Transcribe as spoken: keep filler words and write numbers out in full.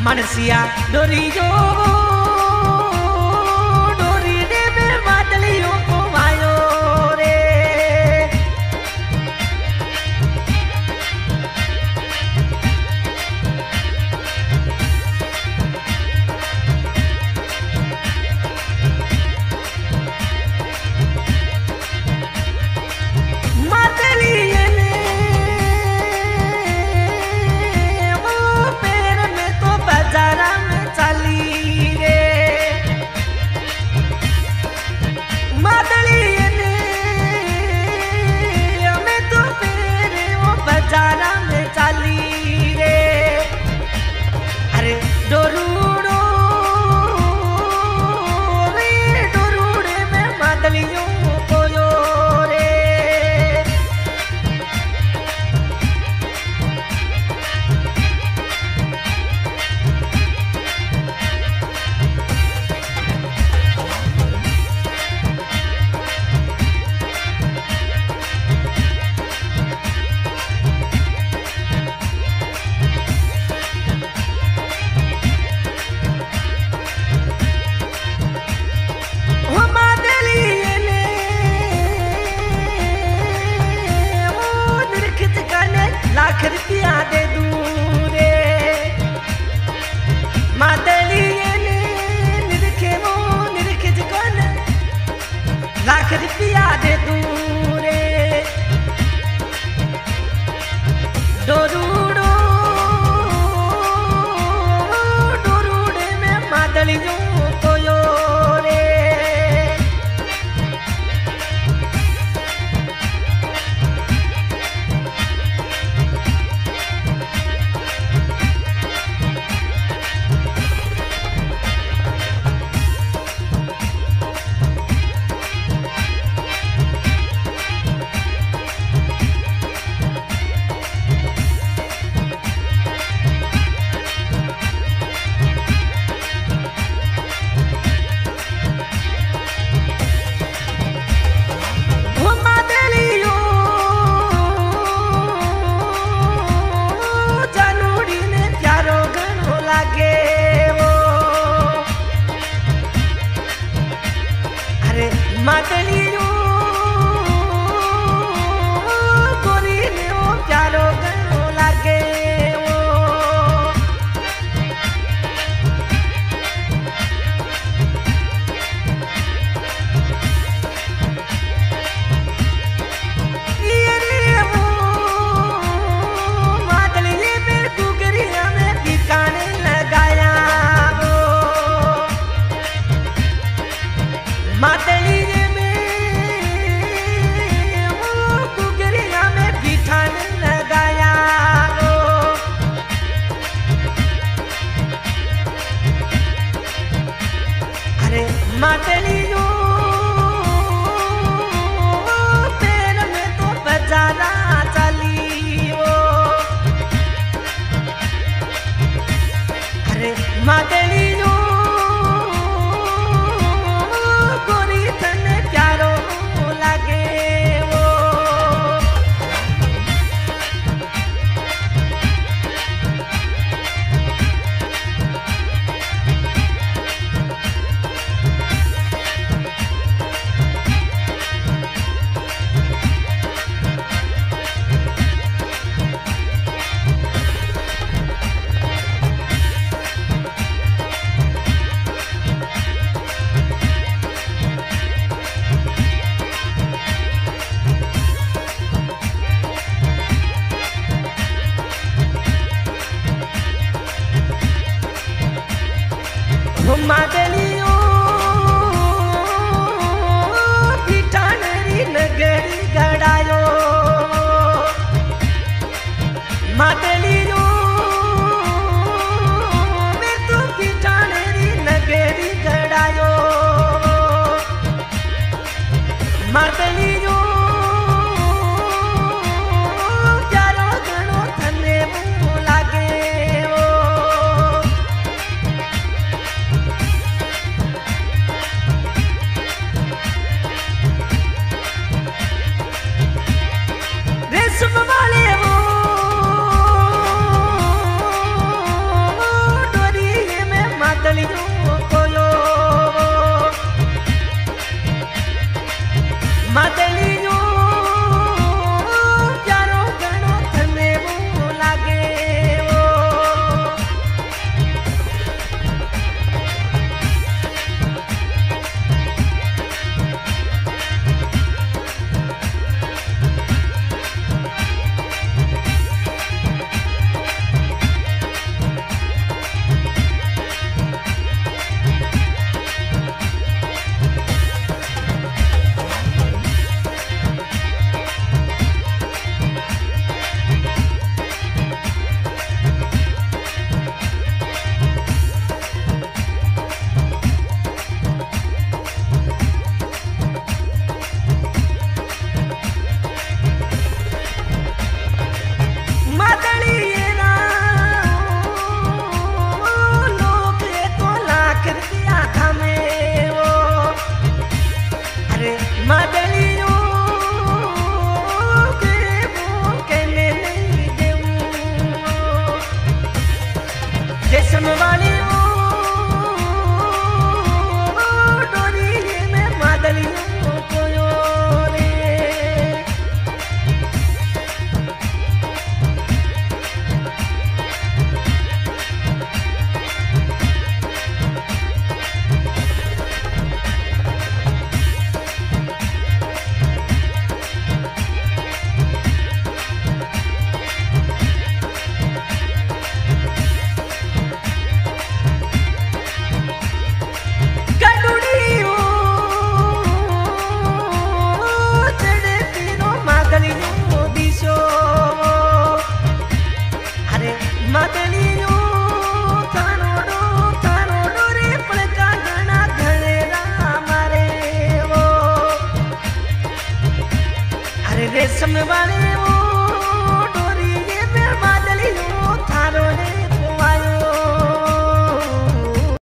मनसिया डोरी जो डोरी रे में बादलियों को आयो रे। लाख रुपया दे दूरे मादली ने निरखे वो निरखे जगन लाख रुपया दे दूरे डोरूडो डोरूडे में मादली जो तो यो रे। मादलियो गोरी ने ओ प्यारो गनो लागे वो ये रे वो मादलिये में गुगरिया में ठिकाने लगाया वो मादली मादलियो पैर में तो बजाना चलियो अरे मादलियो गोरी तने प्यारो लागे वो मादलियो पिठानरी नगरी गड़ायो मादलियो मैं तो पिठानरी नगरी गड़ायो मादलियो प्यारो गणो थने मुँह लागे वाले वो डोरी पानी